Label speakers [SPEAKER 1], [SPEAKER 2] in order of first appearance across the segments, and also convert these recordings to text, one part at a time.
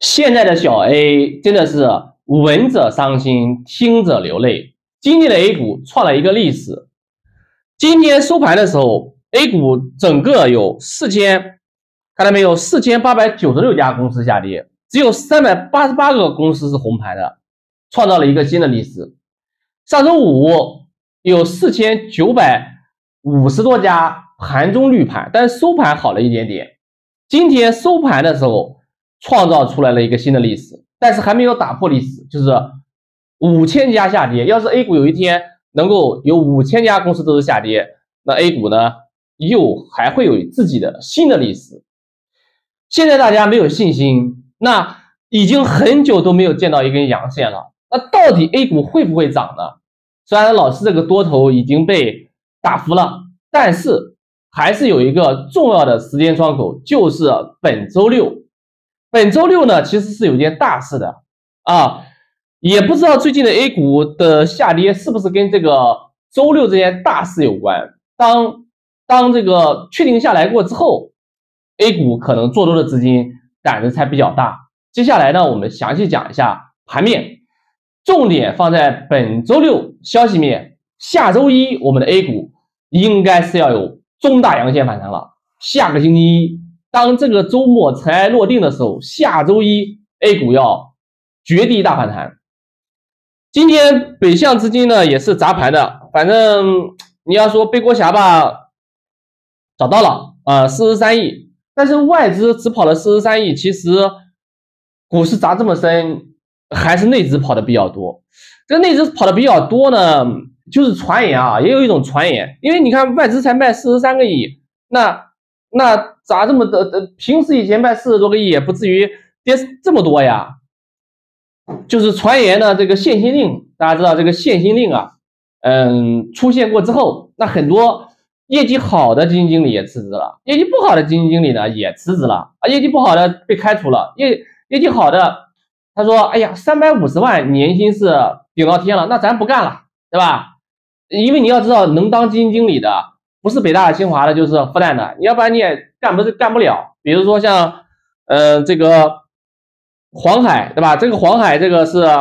[SPEAKER 1] 现在的小 A 真的是闻者伤心，听者流泪。今天的 A 股创了一个历史。今天收盘的时候 ，A 股整个有看到没有？4896家公司下跌，只有388个公司是红盘的，创造了一个新的历史。上周五有4950多家盘中绿盘，但是收盘好了一点点。今天收盘的时候创造出来了一个新的历史，但是还没有打破历史，就是5000家下跌。要是 A 股有一天能够有5000家公司都是下跌，那 A 股呢又还会有自己的新的历史。现在大家没有信心，那已经很久都没有见到一根阳线了，那到底 A 股会不会涨呢？虽然老师这个多头已经被打服了，但是还是有一个重要的时间窗口，就是本周六。本周六呢，其实是有件大事的啊，也不知道最近的 A 股的下跌是不是跟这个周六这件大事有关。当这个确定下来过之后 ，A 股可能做多的资金胆子才比较大。接下来呢，我们详细讲一下盘面，重点放在本周六消息面。下周一我们的 A 股应该是要有中大阳线反弹了。下个星期一，当这个周末尘埃落定的时候，下周一 A 股要绝地大反弹。今天北向资金呢也是砸盘的，反正你要说背锅侠吧，找到了43亿，但是外资只跑了43亿，其实股市砸这么深，还是内资跑的比较多。这个内资跑的比较多呢，就是传言啊，也有一种传言，因为你看外资才卖43个亿，那砸这么的，平时以前卖40多个亿也不至于跌这么多呀。就是传言呢，这个限薪令，大家知道这个限薪令啊，出现过之后，那很多业绩好的基金经理也辞职了，业绩不好的基金经理呢也辞职了啊，业绩不好的被开除了，业绩好的他说，哎呀，350万年薪是顶到天了，那咱不干了，对吧？因为你要知道，能当基金经理的不是北大清华的就是复旦的，你要不然你也干不了。比如说像这个黄海，对吧？这个黄海这个是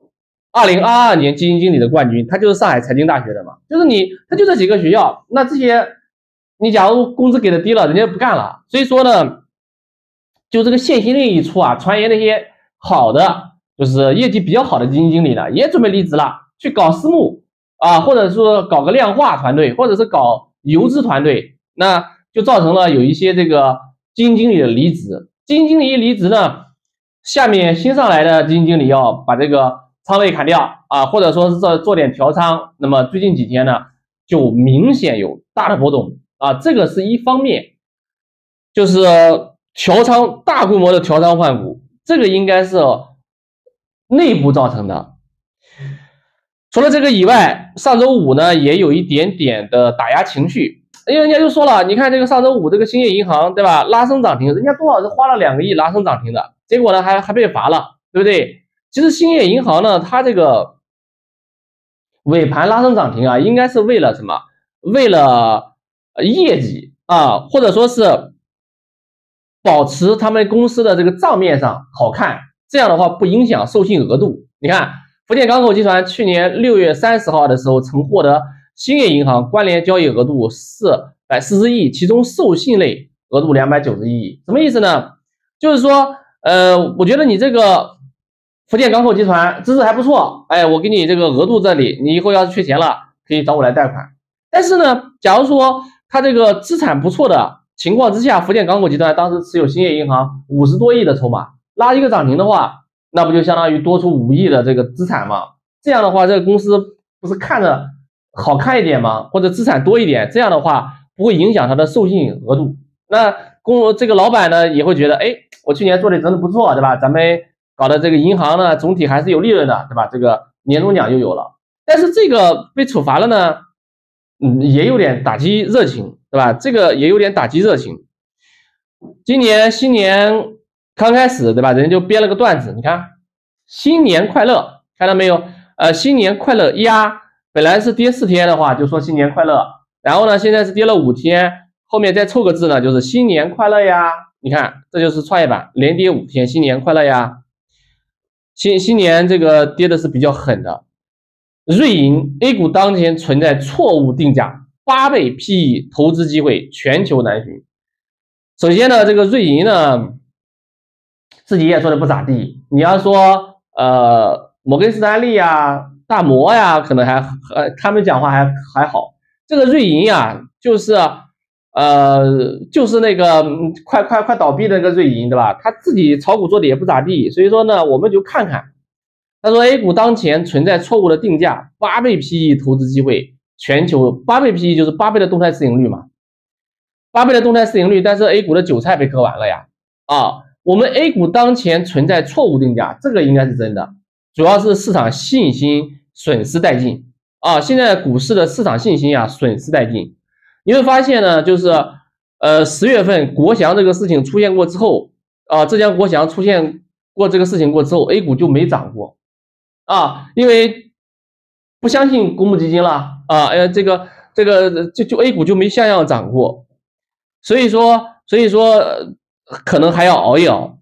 [SPEAKER 1] 2022年基金经理的冠军，他就是上海财经大学的嘛，就是他就这几个学校，那这些你假如工资给的低了，人家不干了。所以说呢，就这个限薪令一出啊，传言那些好的就是业绩比较好的基金经理呢，也准备离职了，去搞私募啊，或者说搞个量化团队，或者是搞游资团队，那就造成了有一些这个基金经理的离职。基金经理一离职呢，下面新上来的基金经理要把这个仓位砍掉啊，或者说是做点调仓。那么最近几天呢，就明显有大的波动啊，这个是一方面，就是调仓大规模的调仓换股，这个应该是内部造成的。除了这个以外，上周五呢也有一点点的打压情绪，因为人家就说了，你看这个上周五这个兴业银行，对吧？拉升涨停，人家多少是花了2个亿拉升涨停的，结果呢还被罚了，对不对？其实兴业银行呢，它这个尾盘拉升涨停啊，应该是为了什么？为了业绩啊，或者说是保持他们公司的这个账面上好看，这样的话不影响授信额度。你看福建港口集团去年6月30号的时候曾获得兴业银行关联交易额度440亿，其中授信类额度291亿，什么意思呢？就是说我觉得你这个福建港口集团资质还不错，哎，我给你这个额度这里，你以后要是缺钱了可以找我来贷款。但是呢，假如说他这个资产不错的情况之下，福建港口集团当时持有兴业银行50多亿的筹码，拉一个涨停的话，那不就相当于多出5亿的这个资产吗？这样的话，这个公司不是看着好看一点吗？或者资产多一点，这样的话不会影响它的授信额度。那这个老板呢也会觉得，哎，我去年做的真的不错，对吧？咱们搞的这个银行呢，总体还是有利润的，对吧？这个年终奖就有了。但是这个被处罚了呢，也有点打击热情，对吧？这个也有点打击热情。今年新年刚开始，对吧？人就编了个段子，你看，新年快乐，看到没有？新年快乐呀！本来是跌4天的话，就说新年快乐，然后呢，现在是跌了5天，后面再凑个字呢，就是新年快乐呀。 你看，这就是创业板连跌5天，新年快乐呀！新年这个跌的是比较狠的。瑞银 A 股当前存在错误定价，8倍 PE 投资机会全球难寻。首先呢，这个瑞银呢自己也做的不咋地。你要说摩根士丹利呀、大摩呀，可能他们讲话还好。这个瑞银呀，就是那个快倒闭的那个瑞银，对吧？他自己炒股做的也不咋地，所以说呢，我们就看看。他说 A 股当前存在错误的定价，8倍 PE 投资机会，全球8倍 PE 就是8倍的动态市盈率嘛，8倍的动态市盈率，但是 A 股的韭菜被割完了呀。我们 A 股当前存在错误定价，这个应该是真的，主要是市场信心损失殆尽现在股市的市场信心损失殆尽。你会发现呢，就是10月份国翔这个事情出现过之后浙江国翔出现过这个事情过之后 ，A 股就没涨过因为不相信公募基金了这个就 A 股就没像样涨过，所以说可能还要熬一熬。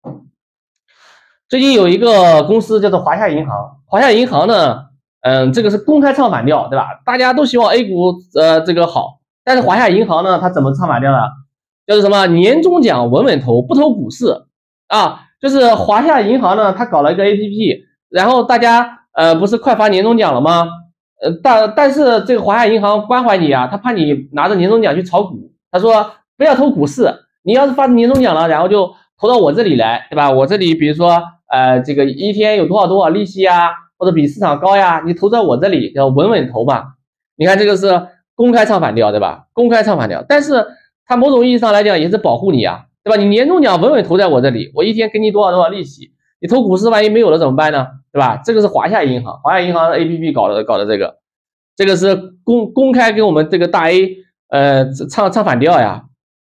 [SPEAKER 1] 最近有一个公司叫做华夏银行，华夏银行呢，这个是公开唱反调，对吧？大家都希望 A 股这个好，但是华夏银行呢，它怎么唱反调呢？就是什么年终奖稳稳投，不投股市就是华夏银行呢，它搞了一个 APP， 然后大家不是快发年终奖了吗？但是这个华夏银行关怀你他怕你拿着年终奖去炒股，他说不要投股市，你要是发年终奖了，然后就投到我这里来，对吧？我这里比如说这个一天有多少利息或者比市场高呀，你投在我这里要稳稳投嘛。你看这个是公开唱反调，对吧？公开唱反调，但是它某种意义上来讲也是保护你对吧？你年终奖稳稳投在我这里，我一天给你多少利息，你投股市万一没有了怎么办呢？对吧？这个是华夏银行的 APP 搞的这个是公开跟我们这个大 A 唱反调呀。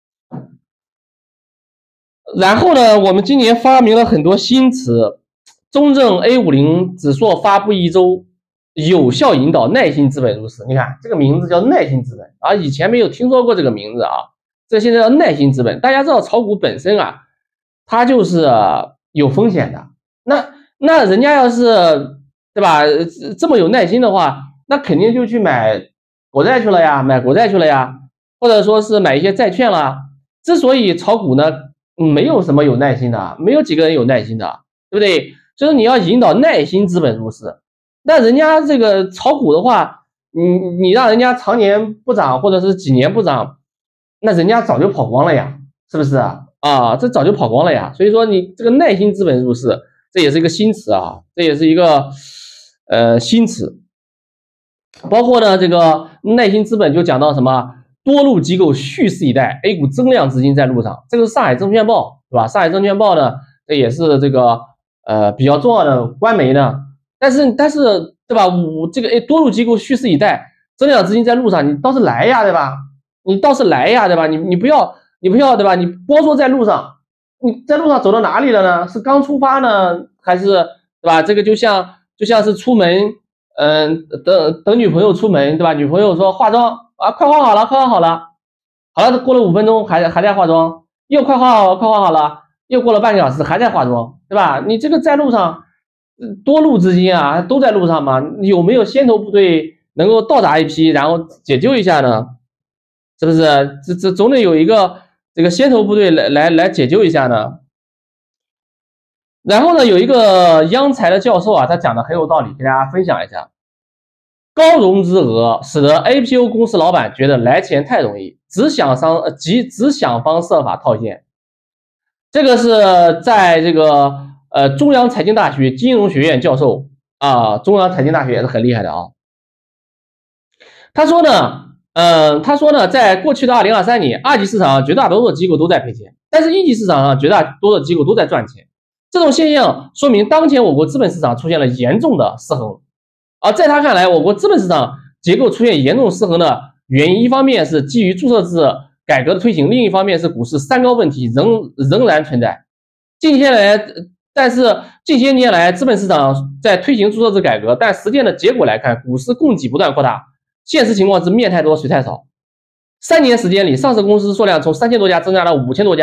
[SPEAKER 1] 然后呢，我们今年发明了很多新词，中证 A50 指数发布1周，有效引导耐心资本入市。你看这个名字叫耐心资本以前没有听说过这个名字这现在叫耐心资本。大家知道炒股本身它就是有风险的，那人家要是对吧这么有耐心的话，那肯定就去买国债去了呀，或者说是买一些债券啦。之所以炒股呢没有什么有耐心的，没有几个人有耐心的，对不对？就是你要引导耐心资本入市，那人家这个炒股的话，你让人家常年不涨或者是几年不涨，那人家早就跑光了呀，是不是这早就跑光了呀。所以说你这个耐心资本入市，这也是一个新词这也是一个新词。包括呢这个耐心资本就讲到什么多路机构蓄势以待 ，A 股增量资金在路上，这个是上海证券报，对吧？上海证券报呢，这也是这个比较重要的官媒呢。但是对吧？这个多路机构蓄势以待，增量资金在路上，你倒是来呀，对吧？你倒是来呀，对吧？你不要对吧？你光说在路上，你在路上走到哪里了呢？是刚出发呢，还是对吧？这个就像是出门，等女朋友出门，对吧？女朋友说化妆快化好了，好了，过了5分钟还在化妆，又快化好了，又过了半个小时还在化妆，对吧？你这个在路上，多路资金都在路上嘛，有没有先头部队能够到达一批，然后解救一下呢？是不是？这总得有一个这个先头部队来解救一下呢？然后呢，有一个央财的教授他讲的很有道理，给大家分享一下。高融资额使得 IPO 公司老板觉得来钱太容易，只想方设法套现。这个是在这个中央财经大学金融学院教授中央财经大学也是很厉害的他说呢，在过去的2023年，二级市场上绝大多数机构都在赔钱，但是一级市场上绝大多数机构都在赚钱。这种现象说明当前我国资本市场出现了严重的失衡。在他看来，我国资本市场结构出现严重失衡的原因，一方面是基于注册制改革的推行，另一方面是股市3高问题仍然存在。近些年来，资本市场在推行注册制改革，但实践的结果来看，股市供给不断扩大，现实情况是面太多水太少。3年时间里，上市公司数量从3000多家增加到5000多家，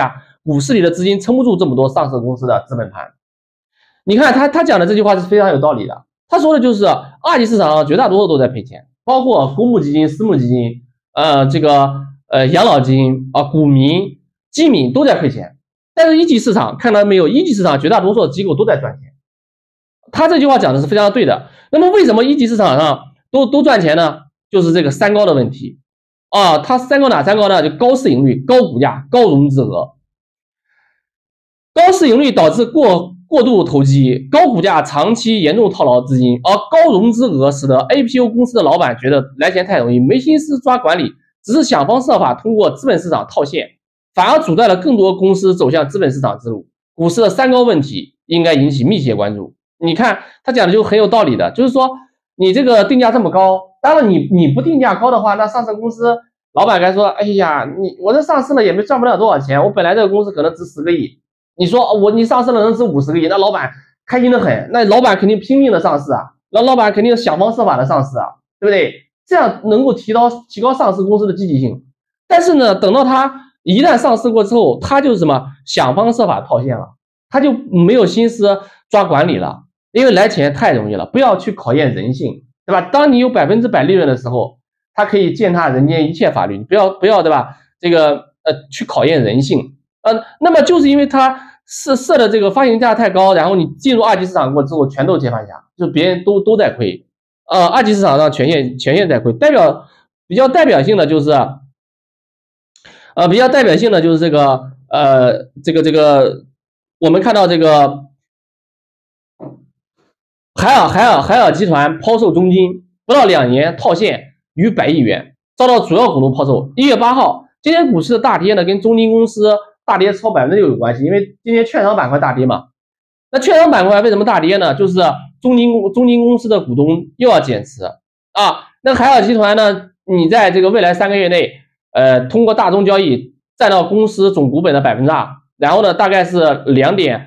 [SPEAKER 1] 股市里的资金撑不住这么多上市公司的资本盘。你看他讲的这句话是非常有道理的。他说的就是二级市场上绝大多数都在赔钱，包括公募基金、私募基金、养老金啊、股民、基民都在亏钱。但是一级市场看到没有，一级市场绝大多数的机构都在赚钱。他这句话讲的是非常对的。那么为什么一级市场上都赚钱呢？就是这个三高的问题啊。它三高哪三高呢？就高市盈率、高股价、高融资额。高市盈率导致过度投机，高股价长期严重套牢资金，而高融资额使得 IPO 公司的老板觉得来钱太容易，没心思抓管理，只是想方设法通过资本市场套现，反而阻断了更多公司走向资本市场之路。股市的三高问题应该引起密切关注。你看他讲的就很有道理的，就是说你这个定价这么高，当然你不定价高的话，那上市公司老板该说，哎呀，我这上市了也没赚不了多少钱，我本来这个公司可能值10个亿，你说你上市了能值50个亿，那老板开心的很，那老板肯定拼命的上市啊，那老板肯定想方设法的上市啊，对不对？这样能够提高上市公司的积极性。但是呢，等到他一旦上市过之后，他就什么想方设法套现了，他就没有心思抓管理了，因为来钱太容易了，不要去考验人性，对吧？当你有100%利润的时候，他可以践踏人间一切法律，不要对吧？这个去考验人性。那么就是因为他设的这个发行价太高，然后你进入二级市场过之后，全都接盘侠，就别人都在亏。二级市场上全线在亏，比较代表性的就是这个我们看到这个海尔集团抛售中金，不到2年套现逾100亿元，遭到主要股东抛售。1月8号，今天股市的大跌呢，跟中金公司大跌超6%有关系，因为今天券商板块大跌嘛。那券商板块为什么大跌呢？就是中金公司的股东又要减持啊。那海尔集团呢，你在这个未来3个月内，通过大宗交易占到公司总股本的2%，然后呢，大概是2.02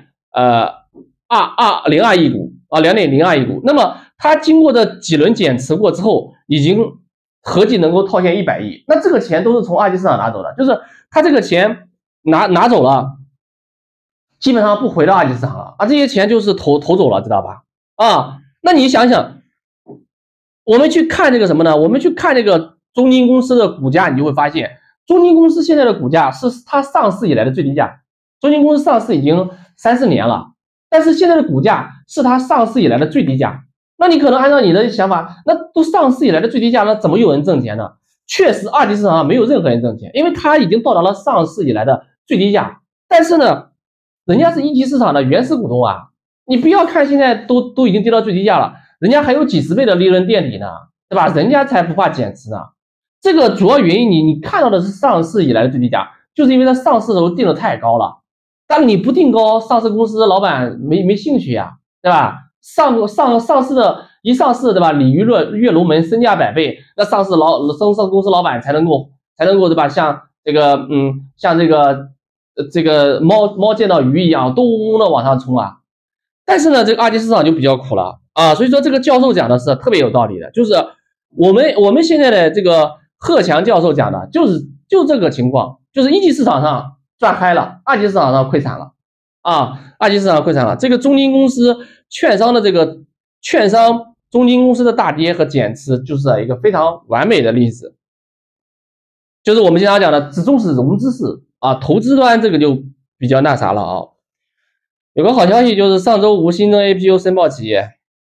[SPEAKER 1] 亿股啊，2.02亿股。那么它经过这几轮减持过之后，已经合计能够套现100亿。那这个钱都是从二级市场拿走的，就是他这个钱拿走了，基本上不回到二级市场了啊，这些钱就是投走了，知道吧？啊，那你想想，我们去看这个什么呢？我们去看这个中金公司的股价，你就会发现，中金公司现在的股价是它上市以来的最低价。中金公司上市已经3、4年了，但是现在的股价是它上市以来的最低价。那你可能按照你的想法，那都上市以来的最低价，那怎么有人挣钱呢？确实，二级市场上没有任何人挣钱，因为它已经到达了上市以来的最低价。但是呢，人家是一级市场的原始股东啊，你不要看现在都已经跌到最低价了，人家还有几十倍的利润垫底呢，对吧？人家才不怕减持呢。这个主要原因你看到的是上市以来的最低价，就是因为它上市的时候定的太高了。但你不定高，上市公司老板没兴趣呀，对吧？上市的一上市，对吧？鲤鱼跃龙门，身价100倍，那上市公司老板才能够对吧？像这个猫见到鱼一样，咚的往上冲啊！但是呢，这个二级市场就比较苦了啊，所以说这个教授讲的是特别有道理的，就是我们现在的这个贺强教授讲的就这个情况，就是一级市场上赚嗨了，二级市场上亏惨了啊！二级市场亏惨了，这个中金公司券商中金公司的大跌和减持，就是一个非常完美的例子，就是我们经常讲的只重视融资式啊，投资端这个就比较那啥了啊。有个好消息就是上周无新增 APO 申报企业，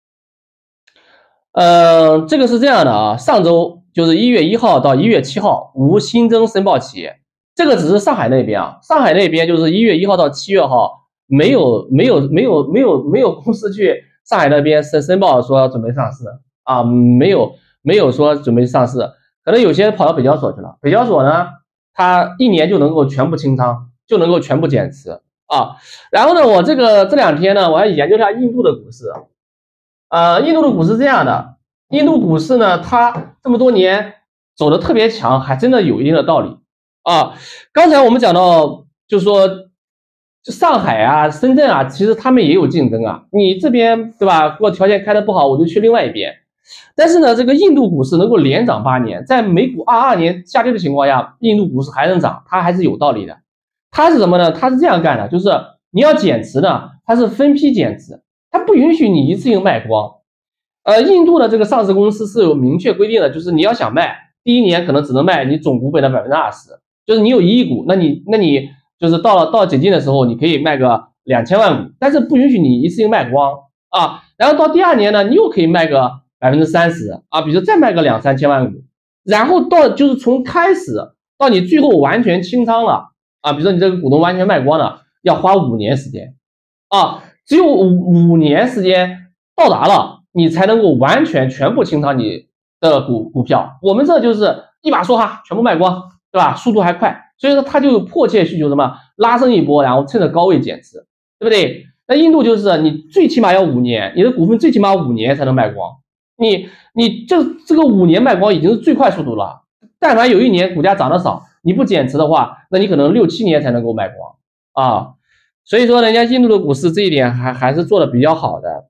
[SPEAKER 1] 这个是这样的啊，上周就是1月1号到1月7号无新增申报企业，这个只是上海那边啊，上海那边就是1月1号到7月号没有公司去上海那边申报说准备上市啊，没有说准备上市，可能有些跑到北交所去了，北交所呢，它1年就能够全部清仓，就能够全部减持啊。然后呢，我这2天呢，我还研究一下印度的股市印度的股市这样的，印度股市呢，它这么多年走的特别强，还真的有一定的道理啊。刚才我们讲到，就是说上海啊、深圳啊，其实他们也有竞争啊。你这边对吧，如果条件开的不好，我就去另外一边。但是呢，这个印度股市能够连涨8年，在美股22年下跌的情况下，印度股市还能涨，它还是有道理的。 它是什么呢？它是这样干的，就是你要减持呢，它是分批减持，它不允许你一次性卖光。印度的这个上市公司是有明确规定的，就是你要想卖，第一年可能只能卖你总股本的20%，就是你有1亿股，那你就是到解禁的时候，你可以卖个2000万股，但是不允许你一次性卖光啊。然后到第2年呢，你又可以卖个30%啊，比如再卖个2、3千万股，然后到就是从开始到你最后完全清仓了啊，比如说你这个股东完全卖光了，要花5年时间啊，只有5年时间到达了，你才能够完全全部清仓你的股票。我们这就是一把梭哈全部卖光，对吧？速度还快，所以说它就有迫切需求什么拉升一波，然后趁着高位减持，对不对？那印度就是你最起码要5年，你的股份最起码5年才能卖光。你这个5年卖光已经是最快速度了。但凡有1年股价涨得少，你不减持的话，那你可能6、7年才能够卖光啊。所以说，人家印度的股市这一点还是做的比较好的。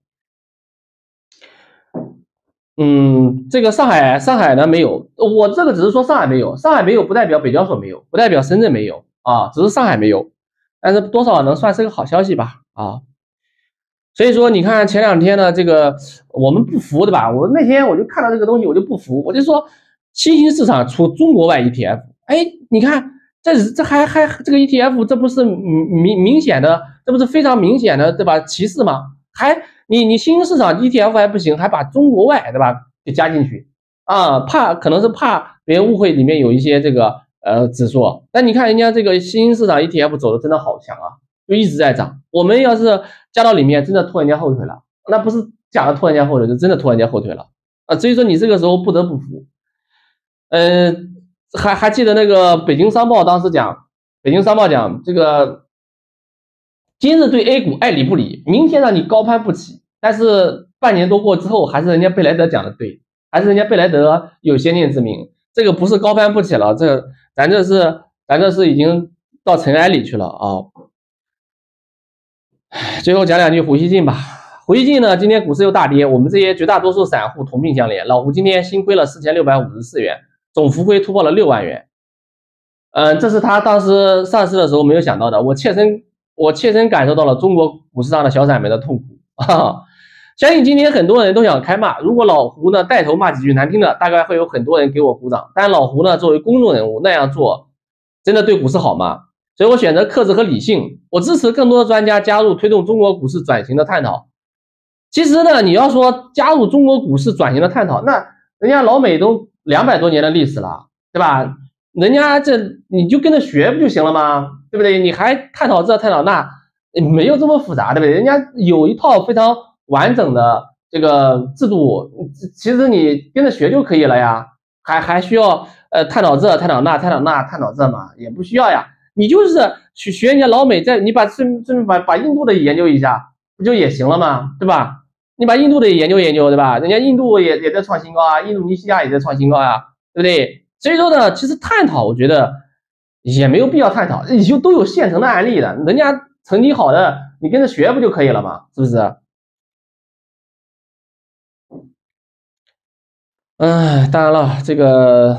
[SPEAKER 1] 这个上海呢没有，我这个只是说上海没有，上海没有不代表北交所没有，不代表深圳没有啊，只是上海没有，但是多少能算是个好消息吧啊。所以说，你看前2天呢，这个我们不服，对吧？我那天我就看到这个东西，我就不服，我就说新兴市场出中国外 ETF， 哎，你看这还这个 ETF， 这不是明显的，这不是非常明显的，对吧？歧视吗？还你新兴市场 ETF 还不行，还把中国外，对吧，给加进去啊？可能是怕别人误会里面有一些这个指数。但你看人家这个新兴市场 ETF 走的真的好强啊，就一直在涨。我们要是加到里面，真的拖人家后腿了，那不是假的拖人家后腿，就真的拖人家后腿了啊！所以说你这个时候不得不服。还记得那个北京商报当时讲，北京商报讲这个今日对 A 股爱理不理，明天让你高攀不起。但是半年多过之后，还是人家贝莱德讲的对，还是人家贝莱德有先见之明，这个不是高攀不起了，咱这是已经到尘埃里去了啊。最后讲2句胡锡进吧。胡锡进呢，今天股市又大跌，我们这些绝大多数散户同病相怜。老胡今天新亏了4654元，总浮亏突破了6万元。这是他当时上市的时候没有想到的，我切身感受到了中国股市上的小散们的痛苦啊！相信今天很多人都想开骂，如果老胡呢带头骂几句难听的，大概会有很多人给我鼓掌。但老胡呢作为公众人物那样做，真的对股市好吗？所以我选择克制和理性，我支持更多的专家加入推动中国股市转型的探讨。其实呢，你要说加入中国股市转型的探讨，那人家老美都200多年的历史了，对吧？人家这你就跟着学不就行了吗？对不对？你还探讨这探讨那，没有这么复杂，对不对？人家有一套非常完整的这个制度，其实你跟着学就可以了呀，还需要探讨这探讨那探讨那探讨这吗？也不需要呀。你就是去学人家老美，你顺便把印度的研究一下，不就也行了吗？对吧？你把印度的研究研究，对吧？人家印度也在创新高啊，印度尼西亚也在创新高啊，对不对？所以说呢，其实探讨我觉得也没有必要探讨，已经都有现成的案例了，人家成绩好的，你跟着学不就可以了吗？是不是？当然了，这个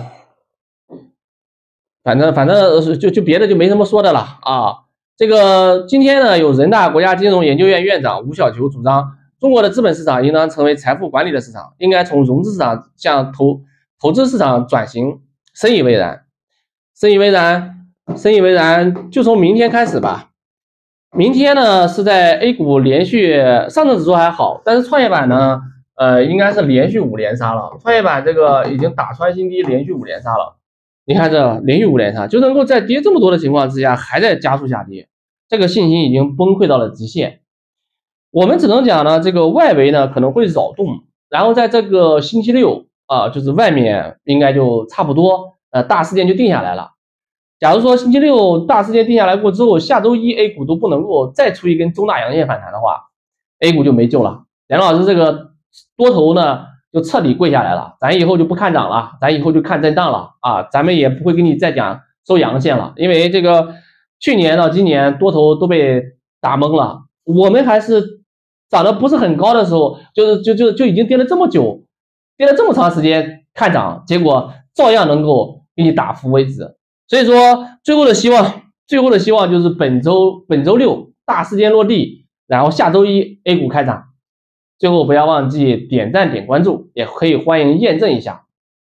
[SPEAKER 1] 反正就别的就没什么说的了啊。这个今天呢，有人大国家金融研究院院长吴小球主张，中国的资本市场应当成为财富管理的市场，应该从融资市场向投资市场转型，深以为然，深以为然，深以为然。就从明天开始吧。明天呢是在 A 股连续，上证指数还好，但是创业板呢，应该是连续5连杀了。创业板这个已经打穿新低，连续5连杀了。你看这连续5连杀，就能够在跌这么多的情况之下，还在加速下跌，这个信心已经崩溃到了极限。我们只能讲呢，这个外围呢可能会扰动，然后在这个星期六啊，就是外面应该就差不多，大事件就定下来了。假如说星期六大事件定下来过之后，下周一 A 股都不能够再出一根中大阳线反弹的话 ，A 股就没救了。梁老师这个多头呢就彻底跪下来了，咱以后就不看涨了，咱以后就看震荡了啊，咱们也不会跟你再讲收阳线了，因为这个去年到今年多头都被打懵了，我们还是涨得不是很高的时候，就已经跌了这么久，跌了这么长时间看涨，结果照样能够给你打服为止。所以说最后的希最后的希望就是本周六大事件落地，然后下周一 A 股开涨。最后不要忘记点赞点关注，也可以欢迎验证一下。